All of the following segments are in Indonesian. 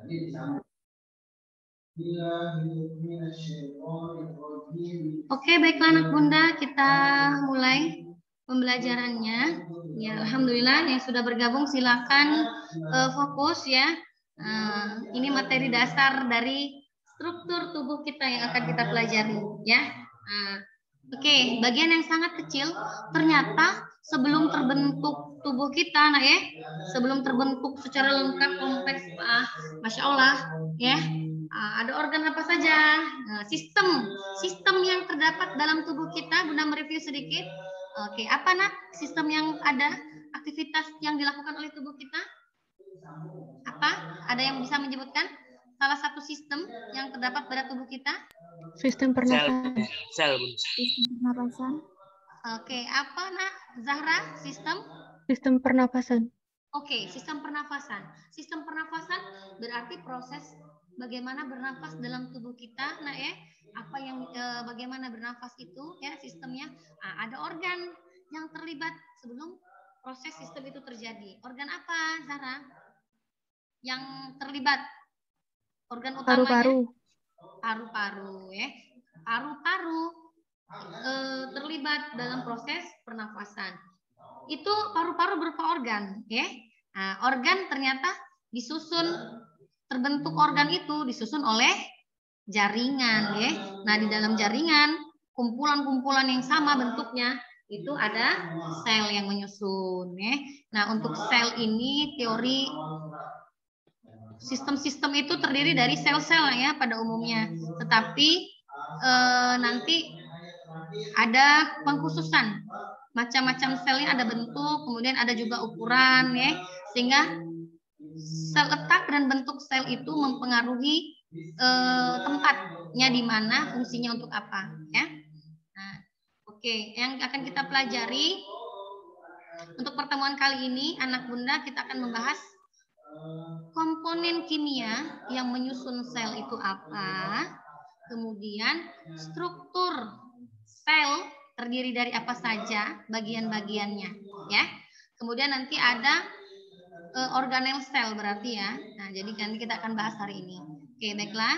Oke, baiklah anak bunda, kita mulai pembelajarannya. Ya, alhamdulillah yang sudah bergabung silakan fokus ya. Ini materi dasar dari struktur tubuh kita yang akan kita pelajari ya. Oke, bagian yang sangat kecil ternyata sebelum terbentuk tubuh kita, nah ya, sebelum terbentuk secara lengkap kompleks, masya Allah ya. Ada organ apa saja? Sistem yang terdapat dalam tubuh kita. Bunda mereview sedikit. Oke, apa nak sistem yang ada, aktivitas yang dilakukan oleh tubuh kita? Apa? Ada yang bisa menyebutkan salah satu sistem yang terdapat pada tubuh kita? Sistem pernapasan. Sistem pernapasan. Oke, apa nak Zahra? Sistem pernapasan. Oke, sistem pernafasan. Sistem pernafasan berarti proses bagaimana bernafas dalam tubuh kita, nah ya, apa yang bagaimana bernafas itu ya sistemnya. Ada organ yang terlibat sebelum proses sistem itu terjadi. Organ apa, Zahra? Yang terlibat? Organ utamanya? Paru-paru. Paru-paru ya. Paru-paru terlibat dalam proses pernafasan. Itu paru-paru berupa organ ya. Organ ternyata terbentuk organ itu disusun oleh jaringan ya. Nah, di dalam jaringan kumpulan-kumpulan yang sama bentuknya itu ada sel yang menyusun ya. Nah, untuk sel ini teori sistem-sistem itu terdiri dari sel-sel ya pada umumnya. Tetapi nanti ada pengkhususan macam-macam selnya, ada bentuk, kemudian ada juga ukuran ya, sehingga sel letak dan bentuk sel itu mempengaruhi tempatnya di mana, fungsinya untuk apa ya. Nah, oke, yang akan kita pelajari untuk pertemuan kali ini anak bunda, kita akan membahas komponen kimia yang menyusun sel itu apa, kemudian struktur sel terdiri dari apa saja bagian-bagiannya ya. Kemudian nanti ada organel sel berarti ya. Nah, jadi nanti kita akan bahas hari ini. Oke, baiklah.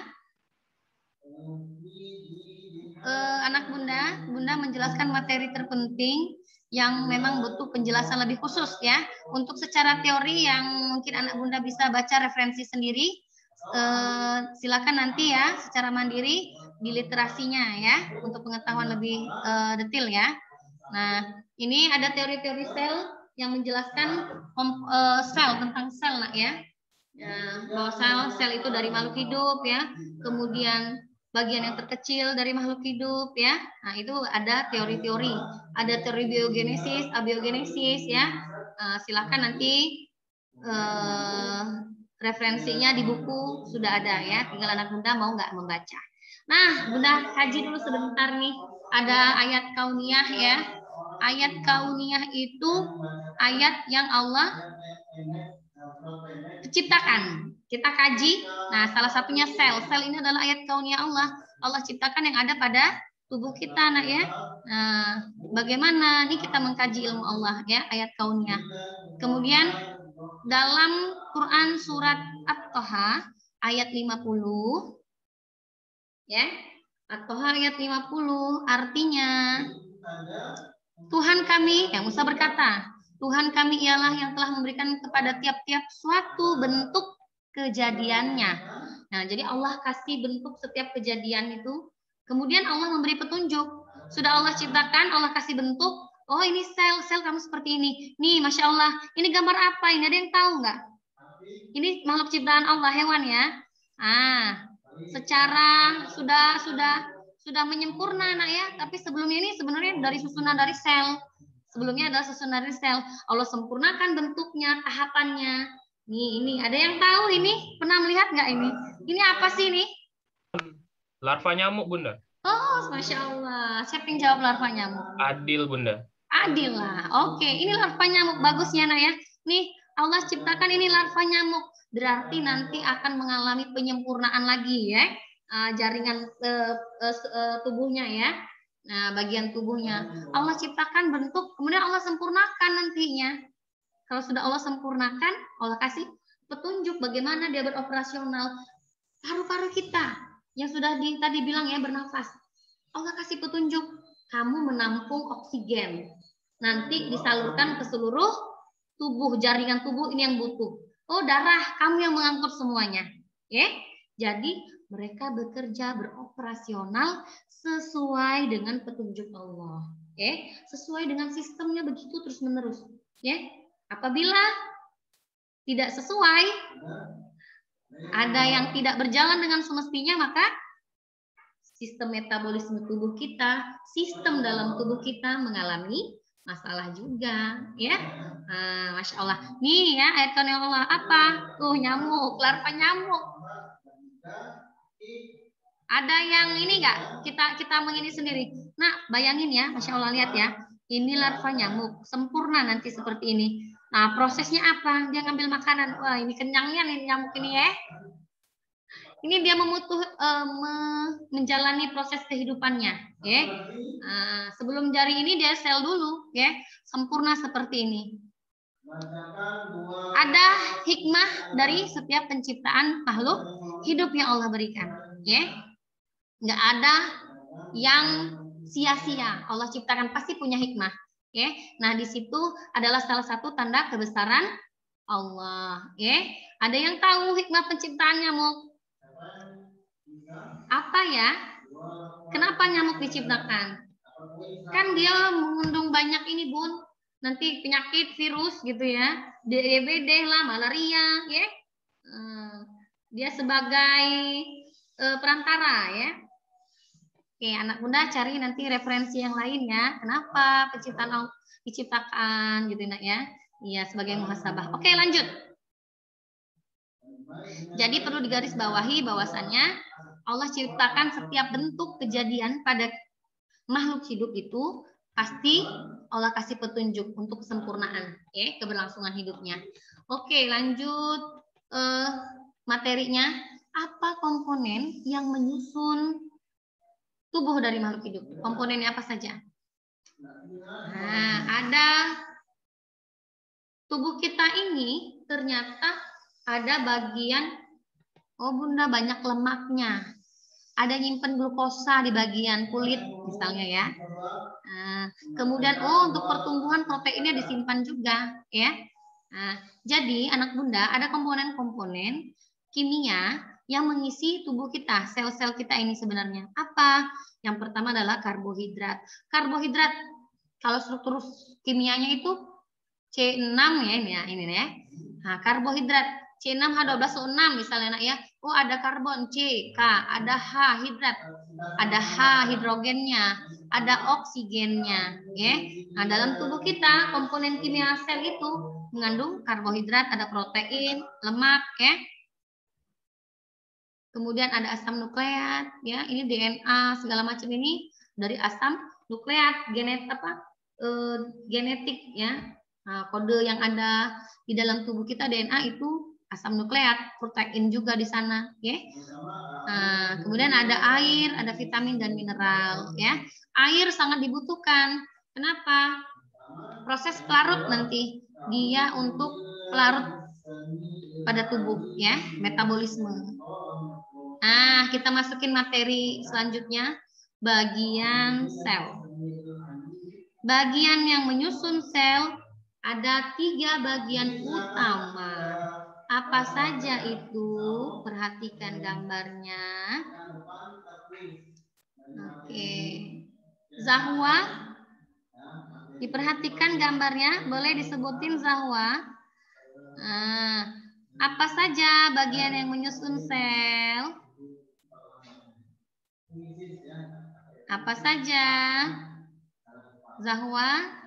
Anak bunda menjelaskan materi terpenting yang memang butuh penjelasan lebih khusus ya. Untuk secara teori yang mungkin anak bunda bisa baca referensi sendiri, silakan nanti ya secara mandiri di literasinya ya untuk pengetahuan lebih detail ya. Nah, ini ada teori-teori sel yang menjelaskan sel, tentang sel nak ya. Bahwa sel itu dari makhluk hidup ya. Kemudian bagian yang terkecil dari makhluk hidup ya. Nah, itu ada teori-teori. Ada teori biogenesis, abiogenesis ya. Silakan nanti referensinya di buku sudah ada ya. Tinggal anak bunda mau nggak membaca. Nah, bunda kaji dulu sebentar nih. Ada ayat kauniyah ya. Ayat kauniyah itu ayat yang Allah ciptakan. Kita kaji. Nah, salah satunya sel. Sel ini adalah ayat kauniyah Allah. Allah ciptakan yang ada pada tubuh kita, nak ya. Nah, bagaimana nih kita mengkaji ilmu Allah ya, ayat kauniyah. Kemudian dalam Quran surat At-Toha ayat 50 ya. At-Toha ayat 50 artinya Tuhan kami, yang Musa berkata, Tuhan kami ialah yang telah memberikan kepada tiap-tiap suatu bentuk kejadiannya. Nah, jadi Allah kasih bentuk setiap kejadian itu. Kemudian Allah memberi petunjuk. Sudah Allah ciptakan, Allah kasih bentuk. Oh, ini sel kamu seperti ini. Nih, Masya Allah, ini gambar apa? Ini ada yang tahu nggak? Ini makhluk ciptaan Allah, hewan ya. Secara sudah menyempurna nak ya, tapi sebelumnya ini sebenarnya dari susunan dari sel. Sebelumnya adalah susunan dari sel. Allah sempurnakan bentuknya, tahapannya. Nih, ini ada yang tahu ini? Pernah melihat nggak ini? Ini apa sih ini? Larva nyamuk, Bunda. Oh, Masya Allah. Siapa yang jawab larva nyamuk? Adil, Bunda. Adil lah. Oke, ini larva nyamuk. Bagusnya nak ya. Nih, Allah ciptakan ini larva nyamuk. Berarti nanti akan mengalami penyempurnaan lagi ya. Jaringan tubuhnya ya. Nah, bagian tubuhnya. Allah ciptakan bentuk, kemudian Allah sempurnakan nantinya. Kalau sudah Allah sempurnakan, Allah kasih petunjuk bagaimana dia beroperasional. Paru-paru kita yang sudah tadi bilang ya, bernafas. Allah kasih petunjuk, kamu menampung oksigen. Nanti disalurkan ke seluruh tubuh, jaringan tubuh ini yang butuh. Oh, darah, kamu yang mengangkut semuanya. Ya. Jadi mereka bekerja beroperasional sesuai dengan petunjuk Allah. Ya. Sesuai dengan sistemnya begitu terus-menerus. Ya. Apabila tidak sesuai, ada yang tidak berjalan dengan semestinya, maka sistem metabolisme tubuh kita, sistem dalam tubuh kita mengalami masalah juga, ya. Masya Allah. Nih ya, ayat kauni Allah apa? Tuh nyamuk, larva nyamuk. Ada yang ini nggak? Kita mengini sendiri. Nah, bayangin ya, Masya Allah, lihat ya. Ini larva nyamuk, sempurna nanti seperti ini. Nah, prosesnya apa? Dia ngambil makanan. Wah, ini kenyangnya nih nyamuk ini ya. Ini dia menjalani proses kehidupannya, ya. Sebelum jari ini dia sel dulu, ya, sempurna seperti ini. Ada hikmah dari setiap penciptaan makhluk hidup yang Allah berikan, ya. Nggak ada yang sia-sia. Allah ciptakan pasti punya hikmah, ya. Nah, di situ adalah salah satu tanda kebesaran Allah, ya. Ada yang tahu hikmah penciptaan nyamuk? Apa ya? Kenapa nyamuk diciptakan? Kan dia mengandung banyak ini, Bun. Nanti penyakit, virus gitu ya. DBD lah, malaria, ya. Dia sebagai perantara, ya. Oke, anak bunda cari nanti referensi yang lain ya. Kenapa penciptaan diciptakan gitu nak ya? Iya, sebagai muhasabah. Oke, lanjut. Jadi perlu digarisbawahi bahwasannya Allah ciptakan setiap bentuk kejadian pada makhluk hidup itu pasti Allah kasih petunjuk untuk kesempurnaan, ya, keberlangsungan hidupnya. Oke, lanjut materinya. Apa komponen yang menyusun tubuh dari makhluk hidup? Komponennya apa saja? Nah, ada tubuh kita ini ternyata ada bagian, oh bunda, banyak lemaknya. Ada nyimpen glukosa di bagian kulit misalnya ya. Kemudian untuk pertumbuhan proteinnya disimpan juga ya. Jadi anak bunda ada komponen-komponen kimia yang mengisi tubuh kita, sel-sel kita ini sebenarnya. Apa? Yang pertama adalah karbohidrat. Karbohidrat kalau struktur kimianya itu C6 ya ini ya. Nah, karbohidrat C6H12O6 misalnya nak ya. Oh, ada karbon C, K, ada H hidrat, ada H hidrogennya, ada oksigennya, ya. Nah, dalam tubuh kita komponen kimia sel itu mengandung karbohidrat, ada protein, lemak, ya. Kemudian ada asam nukleat, ya. Ini DNA segala macam ini dari asam nukleat, genetik, ya. Nah, kode yang ada di dalam tubuh kita DNA itu asam nukleat, protein juga di sana, ya. Nah, kemudian ada air, ada vitamin dan mineral, ya. Air sangat dibutuhkan. Kenapa? Proses pelarut nanti dia untuk pelarut pada tubuh, ya, metabolisme. Nah, kita masukin materi selanjutnya, bagian sel. Bagian yang menyusun sel ada 3 bagian utama. Apa saja itu? Perhatikan gambarnya. Oke. Zahwa. Diperhatikan gambarnya. Boleh disebutin Zahwa. Apa saja bagian yang menyusun sel? Apa saja? Zahwa.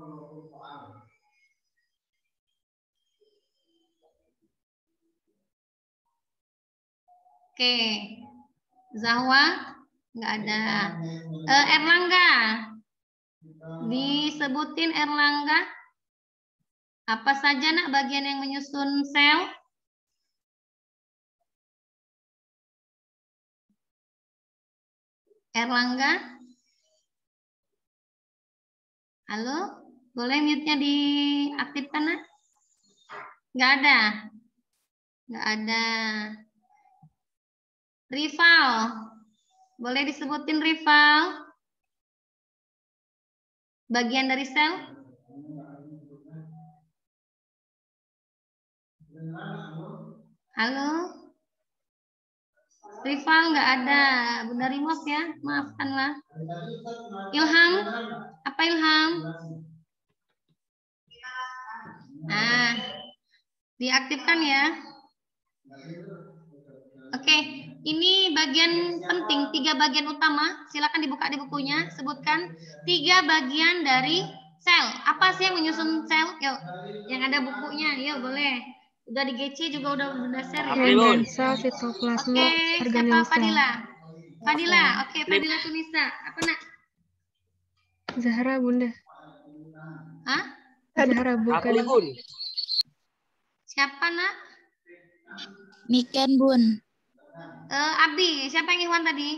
Oke, Zahwa nggak ada. Erlangga, disebutin Erlangga. Apa saja nak bagian yang menyusun sel? Erlangga, halo, boleh mute-nya diaktifkan nak? Nggak ada. Nggak ada. Rival. Boleh disebutin rival? Bagian dari sel? Halo? Rival nggak ada. Bunda Rimos ya, maafkanlah. Ilham? Apa Ilham? Nah, diaktifkan ya. Oke, ini bagian penting, 3 bagian utama. Silakan dibuka di bukunya. Sebutkan 3 bagian dari sel. Apa sih yang menyusun sel? Yuk, yang ada bukunya. Yuk, boleh. Udah di GC juga udah Bunda share ya. Membran sel, sitoplasma, Oke, siapa organel sel. Fadila? Fadila, oke, Fadila Tunisa. Apa nak? Zahra Bunda. Hah? Zahra bukan. Siapa nak? Miken Bun. Abi, siapa yang Iwan tadi?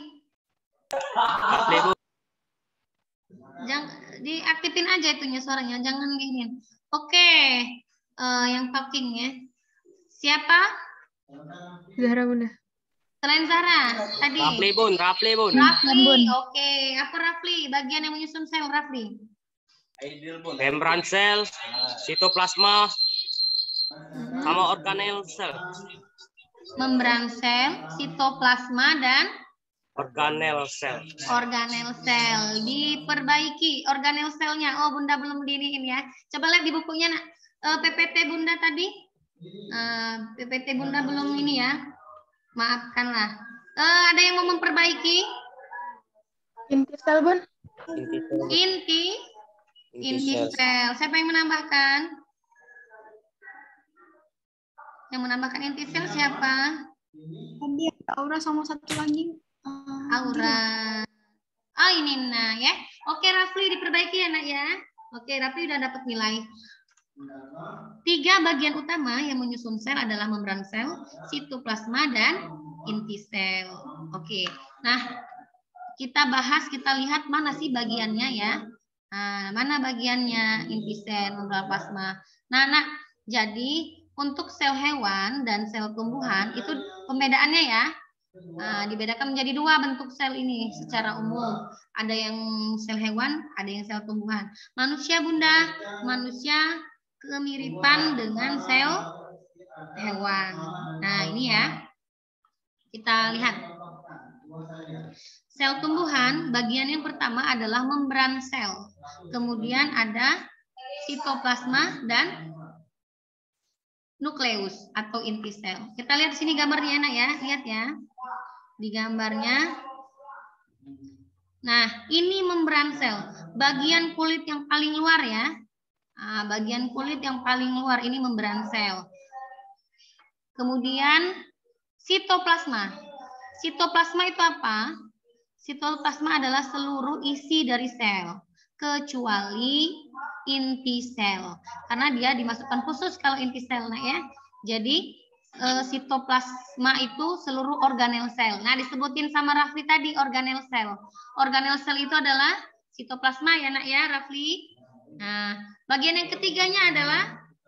Jangan diaktifin aja itunya suaranya, jangan gini. Oke, yang talking ya. Siapa? Zahra Bunda. Selain Zahra tadi. Rafli Bun. Rafli, oke. Apa Rafli? Bagian yang menyusun sel Rafli. Membran sel, sitoplasma, sama organel sel. Membran sel, sitoplasma dan Organel sel. organel sel. Diperbaiki organel selnya. Oh, Bunda belum diriin ya. Coba lihat di bukunya nak. PPT Bunda tadi. PPT Bunda belum ini ya. Maafkanlah. Ada yang mau memperbaiki? Inti sel, Bun. Inti sel. Siapa yang menambahkan? Yang menambahkan inti sel siapa? Tadi Aura sama satu lagi. Aura. Oh ini nah ya. Oke Rafli diperbaiki ya nak ya. Oke Rafli udah dapat nilai. 3 bagian utama yang menyusun sel adalah membran sel, sitoplasma dan inti sel. Oke. Nah kita bahas, kita lihat mana sih bagiannya ya. Nah, mana bagiannya inti sel, membran plasma. Nah, jadi untuk sel hewan dan sel tumbuhan itu pembedaannya ya. Nah, dibedakan menjadi 2 bentuk sel ini secara umum. Ada yang sel hewan, ada yang sel tumbuhan. Manusia Bunda, manusia kemiripan dengan sel hewan. Nah, ini ya. Kita lihat. Sel tumbuhan, bagian yang pertama adalah membran sel. Kemudian ada sitoplasma dan nukleus atau inti sel. Kita lihat di sini gambarnya enak ya, lihat ya. Di gambarnya. Nah, ini membran sel. Bagian kulit yang paling luar ya. Nah, bagian kulit yang paling luar ini membran sel. Kemudian sitoplasma. Sitoplasma itu apa? Sitoplasma adalah seluruh isi dari sel kecuali inti sel. Karena dia dimasukkan khusus kalau inti sel nah ya. Jadi sitoplasma itu seluruh organel sel. Nah, disebutin sama Rafli tadi organel sel. Organel sel itu adalah sitoplasma ya nak ya Rafli. Nah, bagian yang ketiganya adalah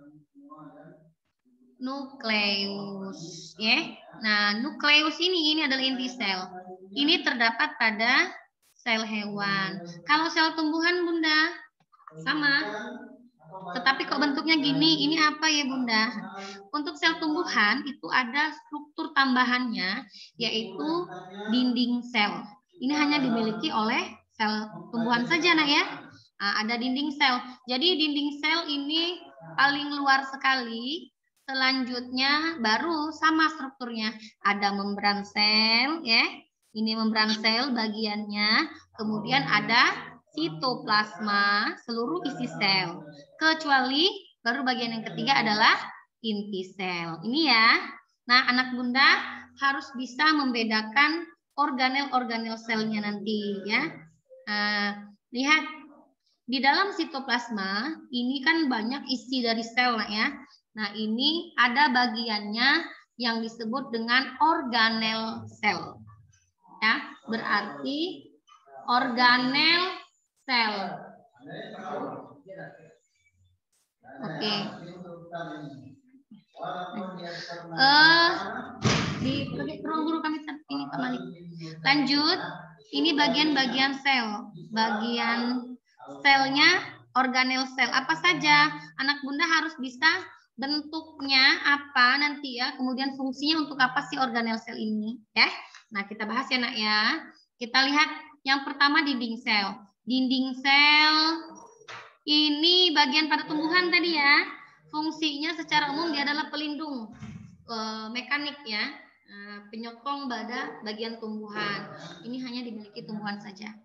nukleus ya. Nah, nukleus ini adalah inti sel. Ini terdapat pada sel hewan. Kalau sel tumbuhan Bunda sama. Tetapi kok bentuknya gini, ini apa ya Bunda? Untuk sel tumbuhan itu ada struktur tambahannya yaitu dinding sel. Ini hanya dimiliki oleh sel tumbuhan saja nak ya. Nah, ada dinding sel. Jadi dinding sel ini paling luar sekali. Selanjutnya baru sama strukturnya. Ada membran sel ya. Ini membran sel bagiannya. Kemudian ada sitoplasma, seluruh isi sel. Kecuali baru bagian yang ketiga adalah inti sel. Ini ya. Nah, anak Bunda harus bisa membedakan organel-organel selnya nanti ya. Lihat di dalam sitoplasma ini kan banyak isi dari sel nak ya. Nah, ini ada bagiannya yang disebut dengan organel sel. Ya, berarti organel sel. Oke. Di ruang guru kami ini Pak Malik. Lanjut, ini bagian-bagian sel. Bagian selnya organel sel. Apa saja? Anak Bunda harus bisa bentuknya apa nanti ya, kemudian fungsinya untuk apa sih organel sel ini, ya. Nah, kita bahas ya, Nak ya. Kita lihat yang pertama dinding sel. Dinding sel ini bagian pada tumbuhan tadi ya. Fungsinya secara umum dia adalah pelindung mekanik ya. Penyokong pada bagian tumbuhan. Ini hanya dimiliki tumbuhan saja.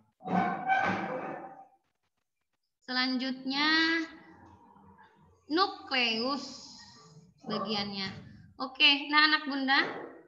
Selanjutnya nukleus bagiannya. Oke, nah anak Bunda.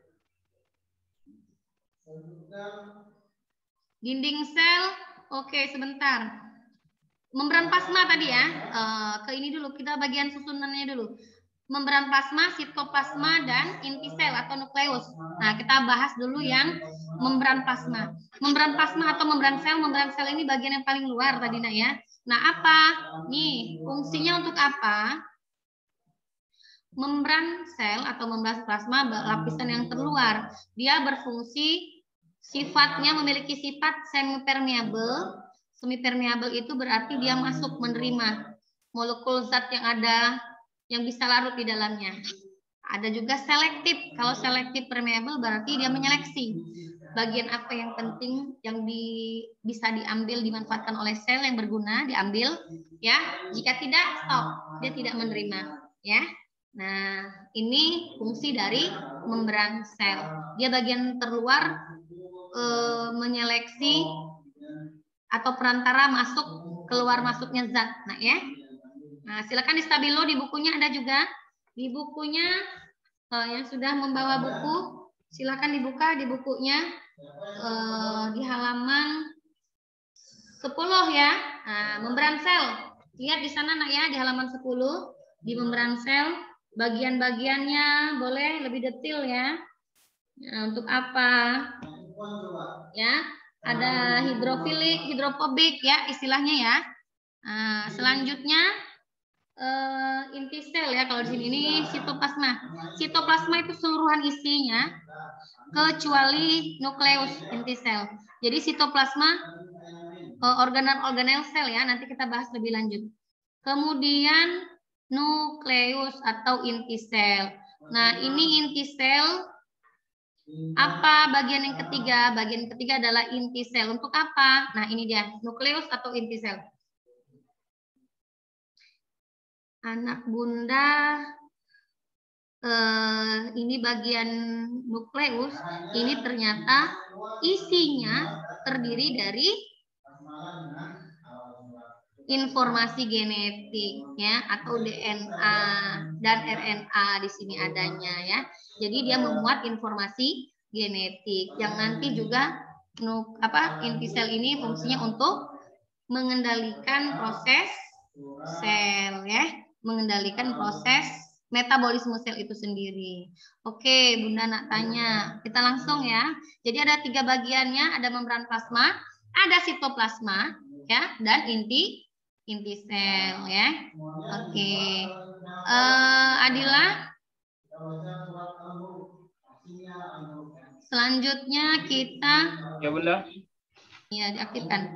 Dinding sel, oke sebentar. Membran plasma tadi ya. Ke ini dulu, kita bagian susunannya dulu. Membran plasma, sitoplasma, dan inti sel atau nukleus. Nah, kita bahas dulu yang membran plasma. Membran plasma atau membran sel ini bagian yang paling luar tadi, Nak ya. Nah, apa? Nih, fungsinya untuk apa? Membran sel atau membran plasma lapisan yang terluar. Dia berfungsi, sifatnya memiliki sifat semi-permeable. Semi-permeable itu berarti dia masuk menerima molekul zat yang ada, yang bisa larut di dalamnya. Ada juga selektif. Kalau selektif permeable berarti dia menyeleksi bagian apa yang penting yang bisa diambil, dimanfaatkan oleh sel yang berguna, diambil ya. Jika tidak, stop. Dia tidak menerima ya. Nah, ini fungsi dari membran sel. Dia bagian terluar menyeleksi atau perantara masuk keluar masuknya zat. Nah ya. Nah, silakan di stabilo, di bukunya ada juga. Di bukunya yang sudah membawa buku, silakan dibuka di bukunya di halaman 10 ya. Nah, membran sel. Lihat di sana Nak ya, di halaman 10 di membran sel bagian-bagiannya boleh lebih detail ya. Nah, untuk apa? Ya, ada hidrofilik, hidrofobik ya istilahnya ya. Nah, selanjutnya inti sel ya, kalau di sini ini sitoplasma. Sitoplasma itu keseluruhan isinya kecuali nukleus inti sel. Jadi sitoplasma organel sel ya, nanti kita bahas lebih lanjut. Kemudian nukleus atau inti sel. Nah, ini inti sel. Apa bagian yang ketiga? Bagian ketiga adalah inti sel. Untuk apa? Nah, ini dia, nukleus atau inti sel. Anak Bunda, ini bagian nukleus, ini ternyata isinya terdiri dari informasi genetik ya, atau DNA dan RNA di sini adanya ya. Jadi dia memuat informasi genetik yang nanti juga inti sel ini fungsinya untuk mengendalikan proses sel ya. Mengendalikan proses metabolisme sel itu sendiri. Oke, Bunda nak tanya. Kita langsung ya. Jadi ada 3 bagiannya, ada membran plasma, ada sitoplasma, ya, dan inti sel ya. Oke. Adila. Selanjutnya kita. Ya Bunda. Ya, diaktifkan.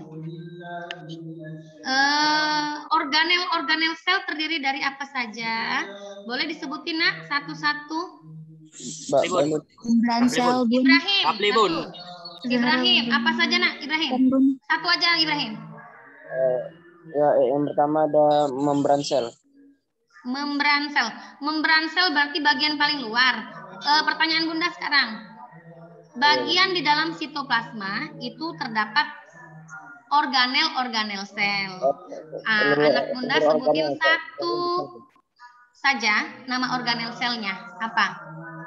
Organel sel terdiri dari apa saja? Boleh disebutin Nak satu-satu? Membran sel, Bun. Ibrahim. Ibrahim, apa saja Nak? Ibrahim. Satu aja Ibrahim. Ya, yang pertama ada membran sel. Membran sel. Membran sel berarti bagian paling luar. Pertanyaan Bunda sekarang. Bagian di dalam sitoplasma itu terdapat organel sel. Anak Bunda sebutin satu saja nama organel selnya. Apa?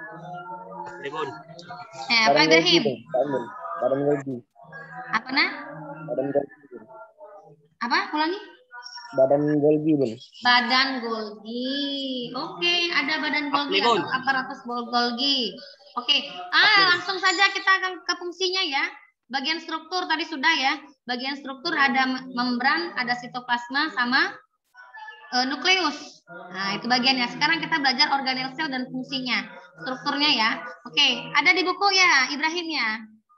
Apa Ibrahim? Badan Golgi. Apa Nak? Badan Golgi. Apa? Ulangi. Badan Golgi, Bun. Badan Golgi. Oke, ada badan Golgi atau aparatus Golgi. Oke, langsung saja kita ke fungsinya ya. Bagian struktur tadi sudah ya. Bagian struktur ada membran, ada sitoplasma sama nukleus. Nah, itu bagiannya. Sekarang kita belajar organel sel dan fungsinya, strukturnya ya. Oke, ada di buku ya, Ibrahim ya?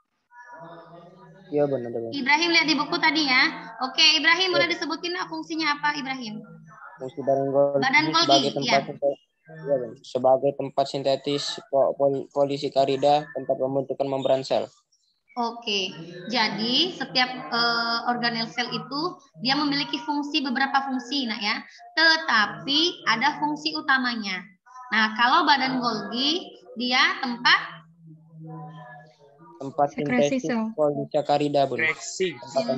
Iya benar benar. Ibrahim lihat di buku tadi ya. Oke, Ibrahim boleh disebutin fungsinya apa, Ibrahim? Fungsi badan Golgi sebagai tempat sintetis polisakarida, tempat pembentukan membran sel. Oke, jadi setiap organel sel itu dia memiliki beberapa fungsi, nak ya. Tetapi ada fungsi utamanya. Nah, kalau badan Golgi dia tempat sintesis polisakarida, Bun. Sekresi.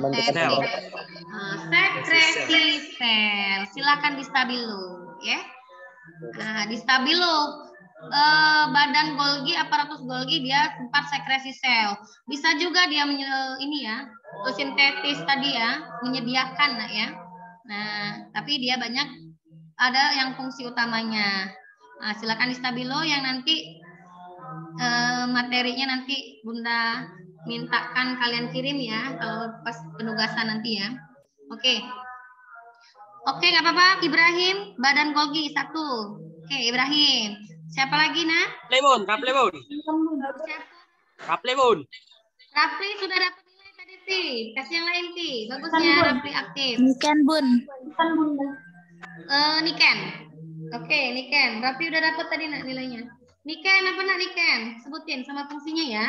Sekresi sel. Silakan di stabilo, ya. Nah, di stabilo badan Golgi, aparatus Golgi dia tempat sekresi sel. Bisa juga dia sintetis tadi ya, menyediakan, nak ya. Nah, tapi dia banyak ada yang fungsi utamanya. Nah, silakan di stabilo yang nanti materinya nanti Bunda mintakan kalian kirim ya kalau pas penugasan nanti ya. Oke, nggak apa-apa. Ibrahim, badan Golgi 1. Oke, Ibrahim. Siapa lagi, nak? Raplebon. Rafli sudah dapat nilai tadi sih. Kasih yang lain sih. Bagusnya Rafli aktif. Niken, Bun. Niken. Oke, Niken. Rafli udah dapat tadi nak nilainya. Niken apa nak Niken? Sebutin sama fungsinya ya.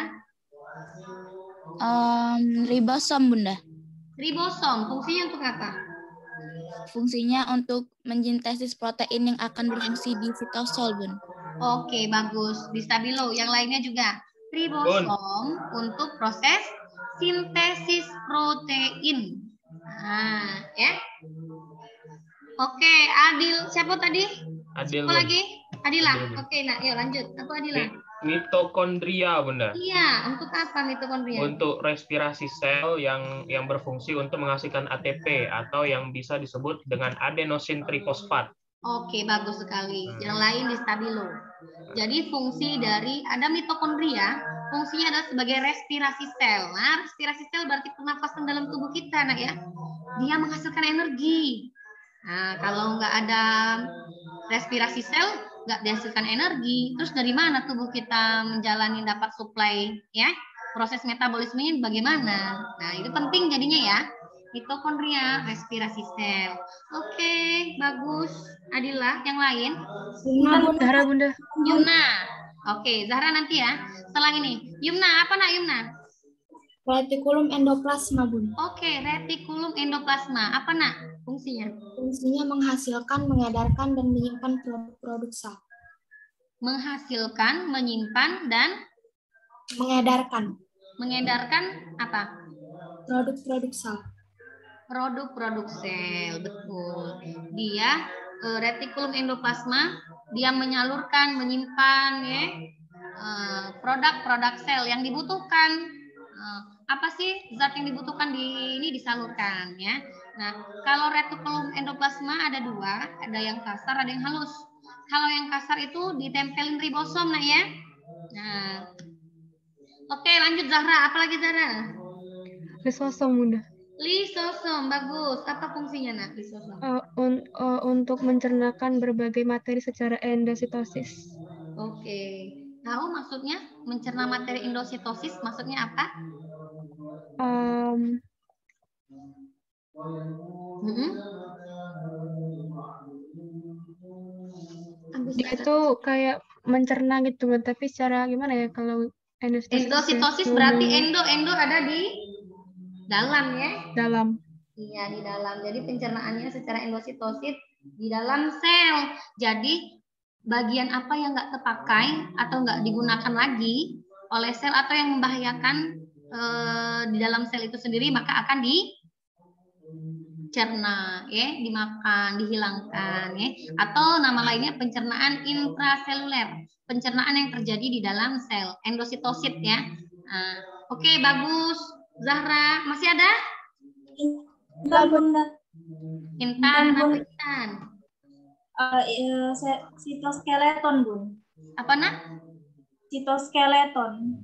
Ribosom, Bunda. Ribosom, fungsinya untuk apa? Fungsinya untuk mensintesis protein yang akan berfungsi di sitosol, Bun. Oke, bagus. Di stabilo. Yang lainnya juga. Ribosom untuk proses sintesis protein. Nah, ya. Oke, Adil. Siapa tadi? Adil. Siapa lagi? Adila. Adil. Oke, nah, yuk lanjut. Aku Adila. Mitokondria, Bunda. Iya, untuk apa mitokondria? Untuk respirasi sel yang berfungsi untuk menghasilkan ATP atau yang bisa disebut dengan adenosin trifosfat. Oke, bagus sekali. Yang lain di stabilo. Jadi fungsi dari ada mitokondria, fungsinya adalah sebagai respirasi sel. Nah, respirasi sel berarti pernafasan dalam tubuh kita, nak ya. Dia menghasilkan energi. Nah, kalau nggak ada respirasi sel, nggak dihasilkan energi. Terus dari mana tubuh kita menjalani dapat suplai, ya? Proses metabolismenya bagaimana? Nah, itu penting jadinya ya. Mitokondria, respirasi sel. Oke, bagus. Adila, yang lain? Zahra, Bunda. Yumna. Oke, Zahra nanti ya. Setelah ini. Yumna, apa nak Yumna? Retikulum endoplasma, Bun. Oke, retikulum endoplasma. Apa nak fungsinya? Fungsinya menghasilkan, mengedarkan, dan menyimpan produk-produk sel. Menghasilkan, menyimpan, dan Mengedarkan mengedarkan apa? produk-produk sel. Produk-produk sel, betul. Dia retikulum endoplasma, dia menyalurkan, menyimpan ya produk-produk sel yang dibutuhkan. Apa sih zat yang dibutuhkan di ini disalurkan ya. Nah, kalau retikulum endoplasma ada dua, ada yang kasar, ada yang halus. Kalau yang kasar itu ditempelin ribosom, nah ya. Nah, oke, lanjut Zahra. Apalagi Zahra? Lisosom, Bunda. Lisosom, bagus. Apa fungsinya, nak? Lisosom. Untuk mencernakan berbagai materi secara endositosis. Oke. Tahu maksudnya mencerna materi endositosis maksudnya apa? Itu kayak mencerna gitu, tapi secara gimana ya kalau endositosis berarti endo ada di dalam ya? Dalam. Iya, di dalam. Jadi pencernaannya secara endositosis di dalam sel. Jadi bagian apa yang nggak terpakai atau nggak digunakan lagi oleh sel atau yang membahayakan di dalam sel itu sendiri maka akan dicerna, ya, dimakan, dihilangkan, ya. Atau nama lainnya pencernaan intraseluler, pencernaan yang terjadi di dalam sel, endositosit ya. Nah, oke, bagus. Zahra, masih ada? Intan, apa Intan? Sitoskeleton, Bun. Apa nak? Sitoskeleton.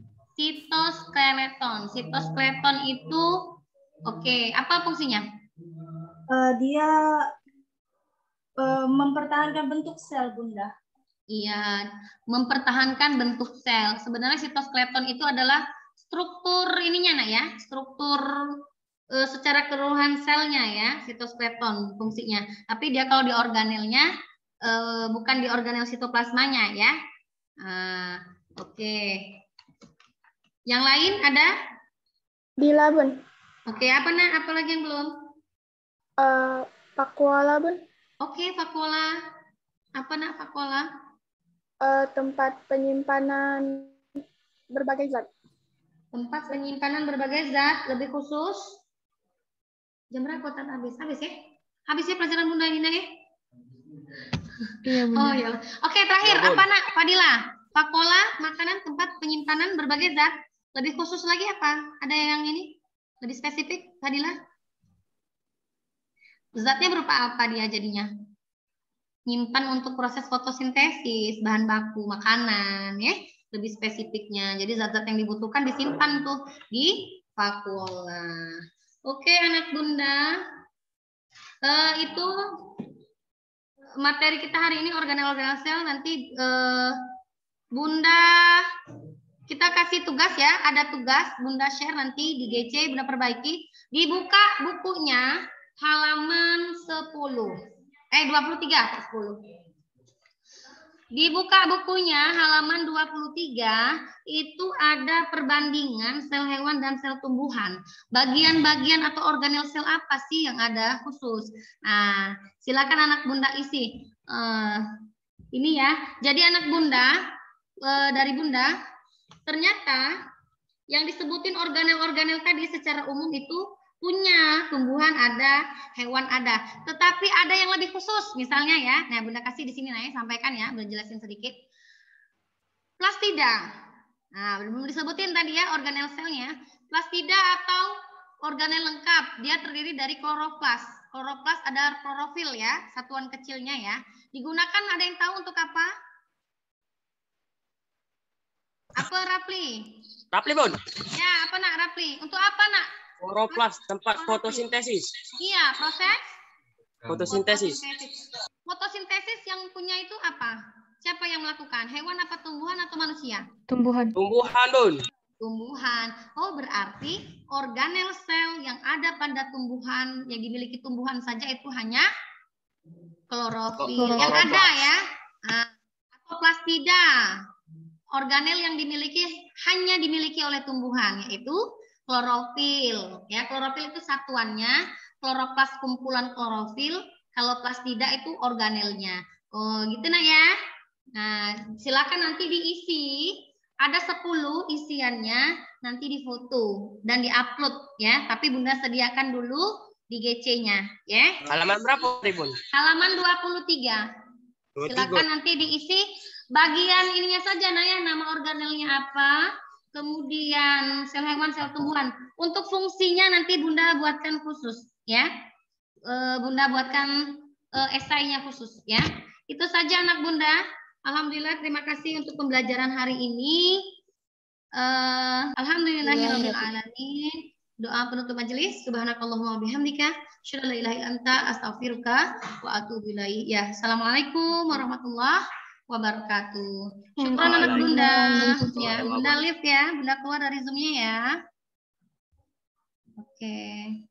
Sitoskeleton itu oke, apa fungsinya? Dia Mempertahankan bentuk sel, Bunda. Iya, mempertahankan bentuk sel. Sebenarnya sitoskeleton itu adalah struktur ininya, Nak ya, struktur secara keseluruhan selnya ya, sitoskeleton fungsinya. Tapi dia kalau di organelnya bukan di organel sitoplasmanya ya. Oke. Yang lain ada? Bila, Bun. Oke, apa Nak? Apa lagi yang belum? Vakuola, Bun. Oke, vakuola. Apa Nak vakuola? Tempat penyimpanan berbagai zat. Tempat penyimpanan berbagai zat, lebih khusus. Jam berapa Tan habis? Habis ya? Habis ya pelajaran Bunda Nina ya? Iya, Bunda. Oh ya. Oke, terakhir Ya, Bun. apa Nak? Fadila. Vakuola, makanan tempat penyimpanan berbagai zat. Lebih khusus lagi apa? Ada yang ini? Lebih spesifik, Fadila? Zatnya berupa apa dia jadinya? Nyimpan untuk proses fotosintesis, bahan baku makanan ya, lebih spesifiknya. Jadi zat-zat yang dibutuhkan disimpan tuh di vakuola. Oke, anak Bunda. Itu materi kita hari ini organel-organel sel. Nanti Bunda kita kasih tugas ya, ada tugas Bunda share nanti di GC, Bunda perbaiki. Dibuka bukunya halaman 23. Dibuka bukunya halaman 23, itu ada perbandingan sel hewan dan sel tumbuhan. Bagian-bagian atau organel sel apa sih yang ada khusus? Nah, silakan anak Bunda isi. Ini ya, jadi anak Bunda, dari Bunda, ternyata yang disebutin organel-organel tadi secara umum itu punya, tumbuhan ada, hewan ada. Tetapi ada yang lebih khusus, misalnya ya. Nah, Bunda kasih di sini, Naya, sampaikan ya, Bunda jelasin sedikit. Plastida. Nah, belum disebutin tadi ya organel selnya. Plastida atau organel lengkap, dia terdiri dari kloroplas. Kloroplas ada klorofil ya, satuan kecilnya ya. Digunakan, ada yang tahu untuk apa? Apa, Rapli? Rapli, Bun. Ya, apa Nak, Rapli? Untuk apa Nak? Kloroplas, tempat fotosintesis. Iya, proses Fotosintesis. Fotosintesis yang punya itu apa? Siapa yang melakukan? Hewan apa tumbuhan atau manusia? Tumbuhan. Tumbuhan, Bun. Tumbuhan. Oh, berarti organel sel yang ada pada tumbuhan, yang dimiliki tumbuhan saja itu hanya klorofil. Yang ada ya. Nah, atau plastida. Organel yang hanya dimiliki oleh tumbuhan, yaitu klorofil. Ya, klorofil itu satuannya, kloroplas kumpulan klorofil, kalau plastida itu organelnya. Oh, gitu Nak ya. Nah, silakan nanti diisi. Ada 10 isiannya, nanti difoto dan diupload ya. Tapi Bunda sediakan dulu di GC-nya, ya. Halaman berapa, Bun? Halaman 23. Silakan nanti diisi bagian ininya saja, Nah ya, nama organelnya apa, kemudian sel hewan, sel tumbuhan. Untuk fungsinya nanti Bunda buatkan khusus, ya. Bunda buatkan esainya khusus, ya. Itu saja anak Bunda. Alhamdulillah, terima kasih untuk pembelajaran hari ini. Alhamdulillahirabbil alamin. Doa penutup majelis. Subhanakallahumma wa bihamdika, asyhadu an la ilaha illa anta, astaghfiruka wa atubu ilaik. Ya, assalamualaikum warahmatullahi wabarakatuh. Syukran anak Bunda. Ya, Bunda live ya, Bunda keluar dari Zoom-nya ya. Oke.